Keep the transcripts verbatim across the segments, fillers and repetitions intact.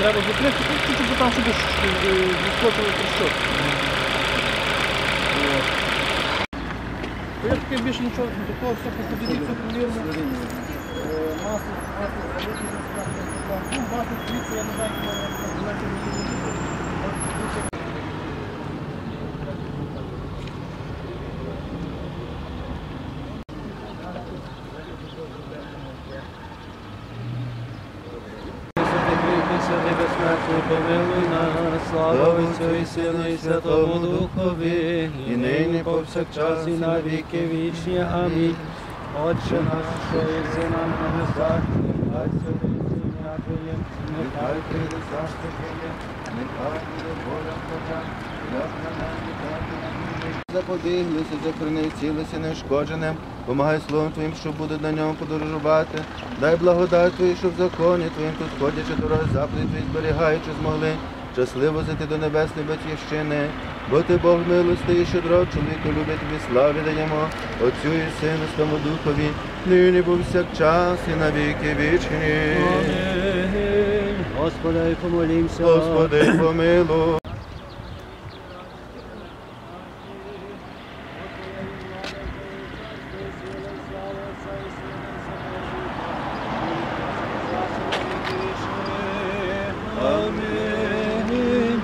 треба закрити, тільки там, щоб відскочили тріщотки. Я таке більше нічого, до того все походили, все повірно. Масло, масло, залити, ну, масло, дивіться, я не знаю, як помилуй нас, слава Отцю і Сину і Святому Духові, і нині повсякчас і на віки вічні. Амінь. Отче наш, що єси на небесах, нехай святиться ім'я Твоє, нехай прийде царство Твоє, нехай буде воля Твоя, як на небі, так і на землі. Заподиглися, захорони, цілися неушкодженим, помагай словом Твоїм, що буде на ньому подорожувати. Дай благодать Твою, щоб в законі Твоїм тут ходячи дороги заповіді Твої зберігаючи змогли щасливо зайти до небесної батьківщини. Бо Ти Бог милостивий і щедрот, чоловіку любить Тобі славі даємо, Отцю і Сину, Святому Духові, нині повсякчас і на віки вічні. Амінь. Господи, помолімся. Господи, помилуй. Амінь.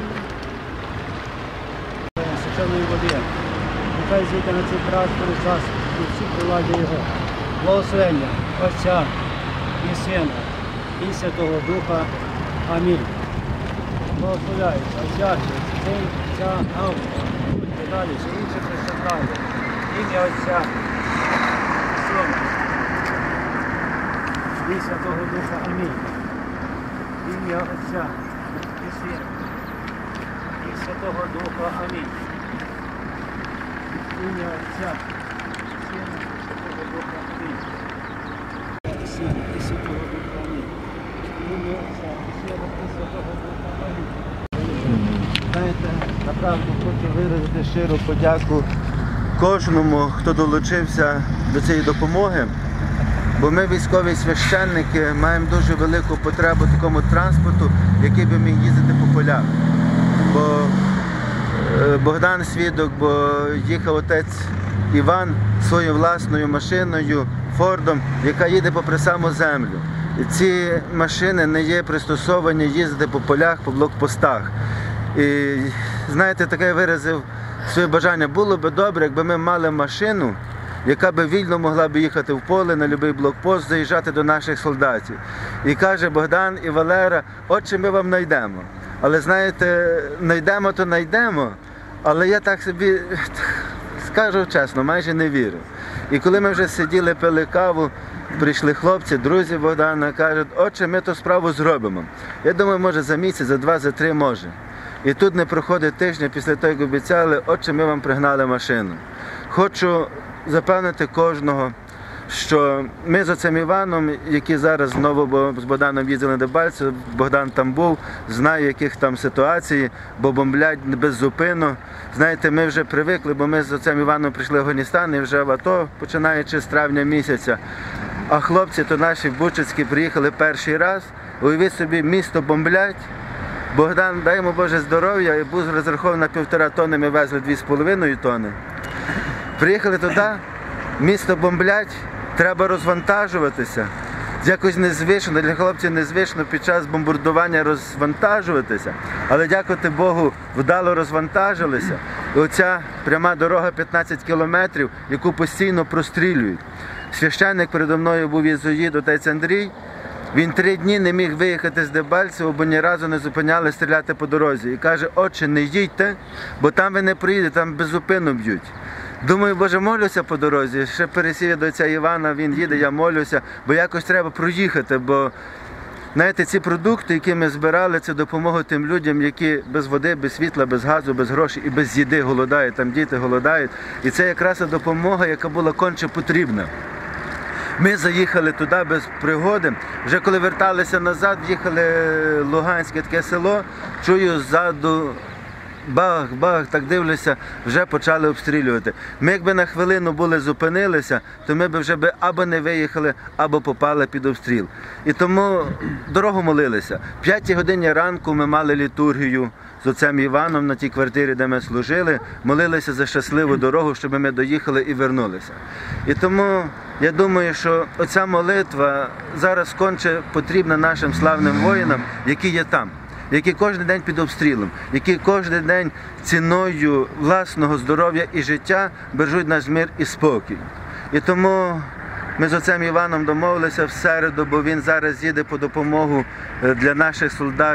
Свяченої води. Нехай зійде на цей транспортний засіб і всі приладі його. Благословення Отця і Сина і Святого Духа. Амінь. Благословляється Отця, Син, Отця, Авто. Будьте далі, що інше присягає. Ім'я Отця, Сина і Святого Духа. Амінь. Ім'я Отця і Сина і Святого Духа. Амінь. Ім'я Отця, Сина і Святого Духа. Амінь. Сина і Святого Духа. Амінь. Ім'я Отця і Сина і Святого Духа. Амінь. Знаєте, направду хочу виразити щиру подяку кожному, хто долучився до цієї допомоги. Бо ми, військові священники, маємо дуже велику потребу такому транспорту, який би міг їздити по полях. Бо Богдан свідок, бо їхав отець Іван своєю власною машиною, Фордом, яка їде попри саму землю. І ці машини не є пристосовані їздити по полях, по блокпостах. І знаєте, таке виразив своє бажання. Було б добре, якби ми мали машину, яка би вільно могла б їхати в поле, на будь-який блокпост, заїжджати до наших солдатів. І каже Богдан і Валера, отче, ми вам знайдемо. Але знаєте, знайдемо, то знайдемо, але я так собі, скажу чесно, майже не вірю. І коли ми вже сиділи, пили каву, прийшли хлопці, друзі Богдана, кажуть, отче, ми ту справу зробимо. Я думаю, може за місяць, за два, за три, може. І тут не проходить тижня після того, як обіцяли, отче, ми вам пригнали машину. Хочу запевнити кожного, що ми з отцем Іваном, які зараз знову з Богданом їздили на Дебальцеве, Богдан там був, знає, яких там ситуацій, бо бомблять беззупинно. Знаєте, ми вже привикли, бо ми з отцем Іваном прийшли в Афганістан і вже в АТО, починаючи з травня місяця. А хлопці то наші бучацькі приїхали перший раз, уявіть собі, місто бомблять. Богдан, дай йому Боже здоров'я, і був розрахований на півтора тонни, ми везли дві з половиною тонни. Приїхали туди, місто бомблять, треба розвантажуватися. Якось незвично, для хлопців незвично під час бомбардування розвантажуватися. Але, дякувати Богу, вдало розвантажилися. І оця пряма дорога п'ятнадцять кілометрів, яку постійно прострілюють. Священник передо мною був єзуїт, отець Андрій. Він три дні не міг виїхати з Дебальцевого, бо ні разу не зупиняли стріляти по дорозі. І каже, отче, не їдьте, бо там ви не приїдете, там беззупинно б'ють. Думаю, Боже, молюся по дорозі, ще пересів я до отця Івана, він їде, я молюся, бо якось треба проїхати, бо, знаєте, ці продукти, які ми збирали, це допомога тим людям, які без води, без світла, без газу, без грошей і без їди голодають, там діти голодають. І це якраз допомога, яка була конче потрібна. Ми заїхали туди без пригоди, вже коли верталися назад, їхали в Луганське таке село, чую ззаду бах, бах, так дивлюся, вже почали обстрілювати. Ми якби на хвилину були зупинилися, то ми б вже би або не виїхали, або попали під обстріл. І тому дорогу молилися. В п'ятій годині ранку ми мали літургію з отцем Іваном на тій квартирі, де ми служили, молилися за щасливу дорогу, щоб ми доїхали і вернулися. І тому я думаю, що оця молитва зараз конче потрібна нашим славним воїнам, які є там, які кожен день під обстрілом, які кожен день ціною власного здоров'я і життя бережуть наш мир і спокій. І тому ми з отцем Іваном домовилися в середу, бо він зараз їде по допомогу для наших солдат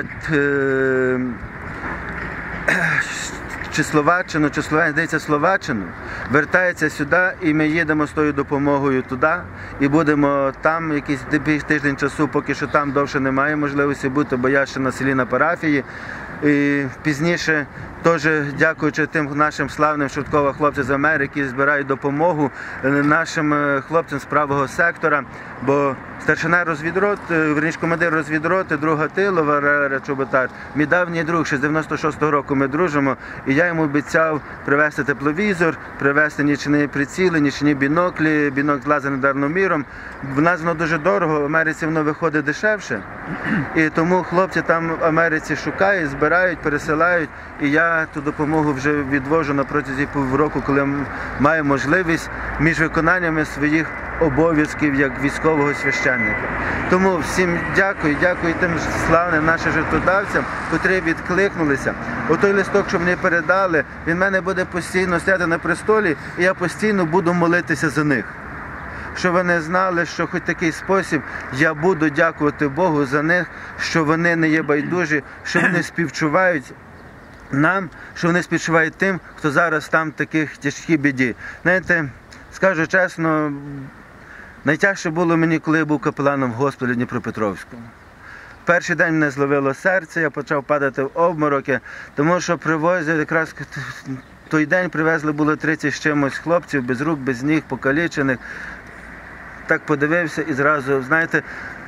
чи Словаччину, чи Словенію, здається, Словаччину, вертається сюди, і ми їдемо з тою допомогою туди, і будемо там якийсь тиждень часу, поки що там довше немає можливості бути, бо я ще на селі на парафії. І пізніше, теж дякуючи тим нашим славним швидковим хлопцям з Америки, збирають допомогу нашим хлопцям з правого сектора, бо старшина розвідроти, верніше командир розвідроти, друга Тилова, Чоботар, мій давній друг, ще з дев'яносто шостого року ми дружимо, і я йому обіцяв привезти тепловізор, привезти нічні приціли, нічні біноклі, бінокль з лазерним дарноміром. В нас воно дуже дорого, в Америці воно виходить дешевше, і тому хлопці там в Америці шукають, збирають, пересилають, і я ту допомогу вже відвожу на протязі півроку, коли маю можливість між виконаннями своїх обов'язків як військового священника. Тому всім дякую, дякую тим славним нашим жертводавцям, котрі відкликнулися. Отой листок, що мені передали, він в мене буде постійно стояти на престолі, і я постійно буду молитися за них. Щоб вони знали, що хоч такий спосіб я буду дякувати Богу за них, що вони не є байдужі, що вони співчувають нам, що вони співчувають тим, хто зараз там в таких тяжкій біді. Знаєте, скажу чесно, найтяжче було мені, коли я був капеланом в госпіталі Дніпропетровському. Перший день мене зловило серце, я почав падати в обмороки, тому що привозили, якраз той день привезли було тридцять з чимось хлопців, без рук, без ніг, покалічених. Так подивився і зразу, знаєте,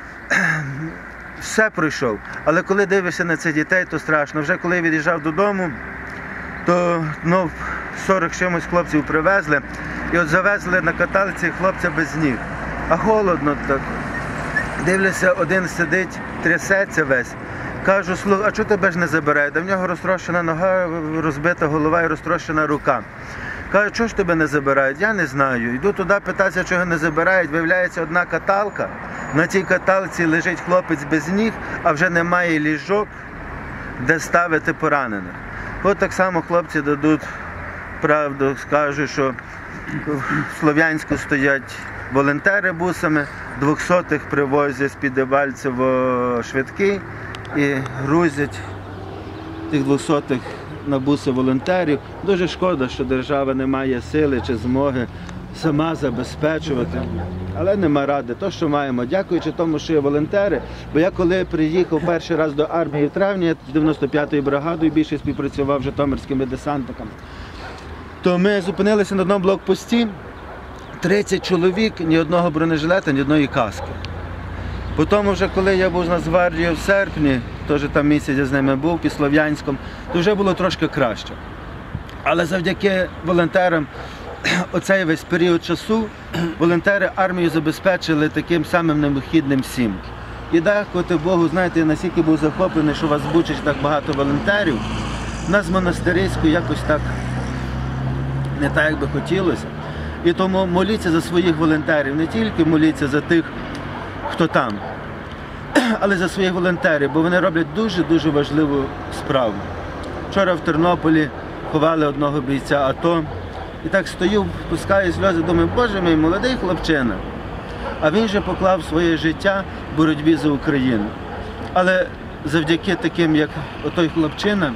все пройшов. Але коли дивишся на цих дітей, то страшно. Вже коли я від'їжджав додому, то ну, сорок чимось хлопців привезли, і от завезли на каталці хлопця без ніг. А холодно так. Дивлюся, один сидить, трясеться весь. Кажу, слухай, а чого тебе ж не забирають? А в нього розтрощена нога, розбита голова і розтрощена рука. Кажу, чого ж тебе не забирають? Я не знаю. Йду туди, питаюся, чого не забирають. Виявляється, одна каталка. На цій каталці лежить хлопець без ніг, а вже немає ліжок, де ставити поранених. От так само хлопці дадуть правду, скажуть, що в Слов'янську стоять волонтери бусами, двохсотих привозять з-під Дебальцево швидкі і грузять тих двохсотих на буси волонтерів. Дуже шкода, що держава не має сили чи змоги сама забезпечувати, але нема ради, то, що маємо. Дякуючи тому, що є волонтери, бо я коли приїхав перший раз до армії в травні, дев'яносто п'ятою бригадою більше співпрацював з житомирськими десантниками, то ми зупинилися на одному блокпості, тридцять чоловік, ні одного бронежилета, ні одної каски. Потім вже, коли я був з Нацгвардією в серпні, теж там місяць я з ними був, під Слов'янськом, то вже було трошки краще. Але завдяки волонтерам оцей весь період часу волонтери армію забезпечили таким самим необхідним всім. І дякувати Богу, знаєте, я настільки був захоплений, що у вас в Бучі так багато волонтерів. У нас в Монастириську якось так не так, як би хотілося. І тому моліться за своїх волонтерів, не тільки моліться за тих, хто там, але за своїх волонтерів, бо вони роблять дуже-дуже важливу справу. Вчора в Тернополі ховали одного бійця АТО, і так стою, пускаю сльози, думаю, боже мій, молодий хлопчина, а він же поклав своє життя в боротьбі за Україну. Але завдяки таким, як отой хлопчина,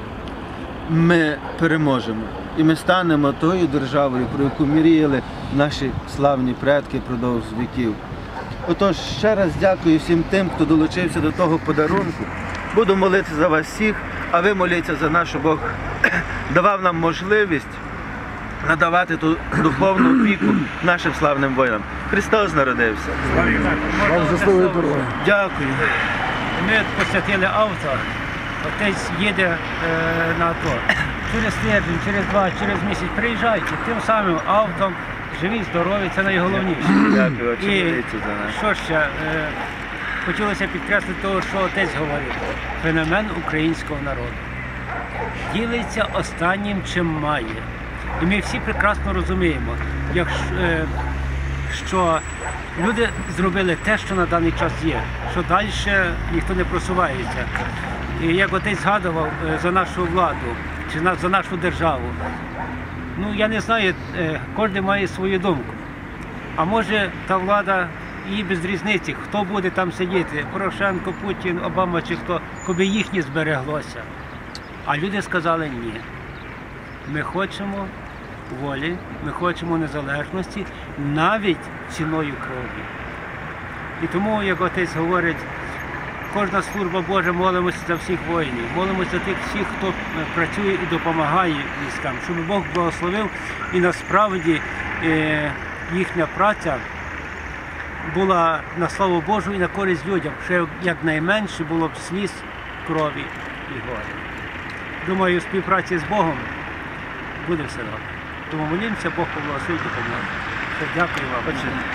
ми переможемо. І ми станемо тою державою, про яку мріяли наші славні предки впродовж віків. Отож, ще раз дякую всім тим, хто долучився до того подарунку. Буду молитися за вас всіх, а ви моліться за нас, щоб Бог давав нам можливість надавати ту духовну опіку нашим славним воїнам. Христос народився. Дякую. Ми посвятили авто отець їде е, на АТО. Через тиждень, через два, через місяць приїжджайте тим самим автом, живі, здорові, це найголовніше. Дякую, І молиться за нас. що ще? Е, хотілося підкреслити того, що отець говорив. Феномен українського народу. Ділиться останнім, чим має. І ми всі прекрасно розуміємо, якщо, е, що люди зробили те, що на даний час є, що далі ніхто не просувається. І як отець згадував е, за нашу владу, чи на, за нашу державу, ну я не знаю, е, кожен має свою думку. А може та влада, їй без різниці, хто буде там сидіти, Порошенко, Путін, Обама чи хто, коли їхнє збереглося. А люди сказали ні. Ми хочемо волі, ми хочемо незалежності, навіть ціною крові. І тому, як отець говорить, кожна служба Божа, молимося за всіх воїнів, молимося за тих всіх, хто працює і допомагає військам, щоб Бог благословив і насправді е, їхня праця була на славу Божу і на користь людям, ще якнайменше було б сліз, крові і горя. Думаю, у співпраці з Богом буде все добре. Тому молімося, Бог поблагословить і допоможе. Все, дякую вам.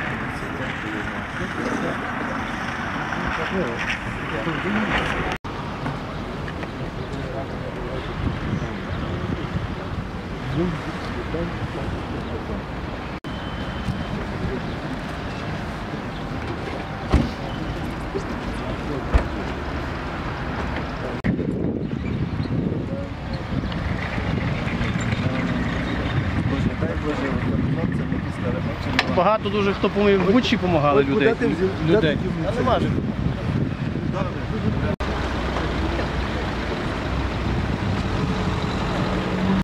Багато дуже хто помив в Бучі допомагали людей. людей. А нема ж.